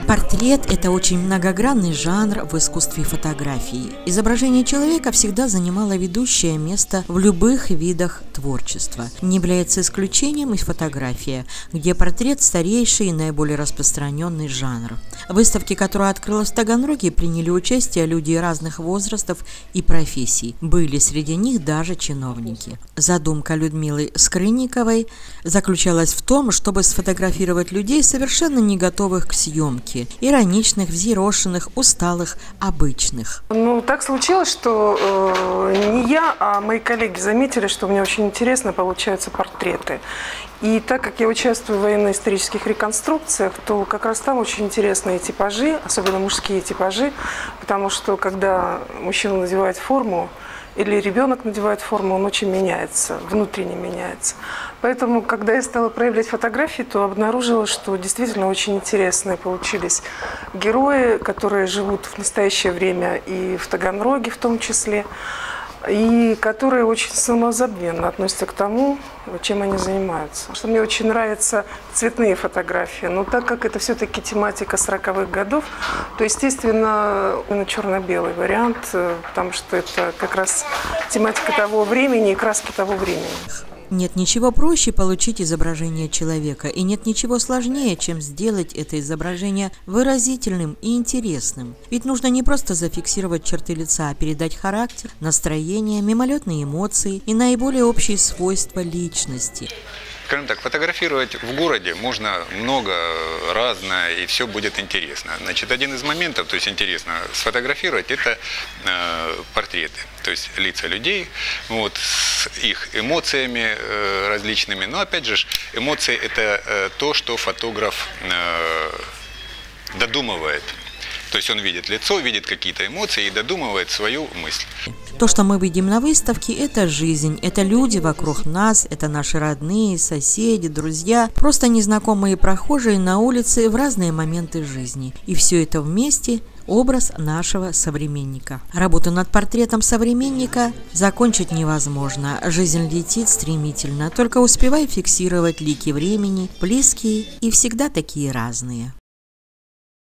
Портрет – это очень многогранный жанр в искусстве фотографии. Изображение человека всегда занимало ведущее место в любых видах творчества. Не является исключением и фотография, где портрет – старейший и наиболее распространенный жанр. В выставке, которая открылась в Таганроге, приняли участие люди разных возрастов и профессий. Были среди них даже чиновники. Задумка Людмилы Скрынниковой заключалась в том, чтобы сфотографировать людей, совершенно не готовых к съемке, ироничных, взъерошенных, усталых, обычных. Так случилось, что не я, а мои коллеги заметили, что у меня очень интересно получаются портреты. И так как я участвую в военно-исторических реконструкциях, то как раз там очень интересные типажи, особенно мужские типажи, потому что когда мужчина надевает форму, или ребенок надевает форму, он очень меняется, внутренне меняется. Поэтому, когда я стала проявлять фотографии, то обнаружила, что действительно очень интересные получились герои, которые живут в настоящее время и в Таганроге в том числе, и которые очень самозабвенно относятся к тому, чем они занимаются. Что мне очень нравятся цветные фотографии, но так как это все-таки тематика 40-х годов, то, естественно, черно-белый вариант, потому что это как раз тематика того времени и краски того времени. Нет ничего проще получить изображение человека, и нет ничего сложнее, чем сделать это изображение выразительным и интересным. Ведь нужно не просто зафиксировать черты лица, а передать характер, настроение, мимолетные эмоции и наиболее общие свойства личности. Скажем так, фотографировать в городе можно много, разное, и все будет интересно. Значит, один из моментов, то есть интересно сфотографировать, это портреты, то есть лица людей, вот, с их эмоциями различными. Но опять же, эмоции – это то, что фотограф додумывает. То есть он видит лицо, видит какие-то эмоции и додумывает свою мысль. То, что мы видим на выставке, это жизнь, это люди вокруг нас, это наши родные, соседи, друзья, просто незнакомые прохожие на улице в разные моменты жизни. И все это вместе – образ нашего современника. Работу над портретом современника закончить невозможно. Жизнь летит стремительно, только успевай фиксировать лики времени, близкие и всегда такие разные.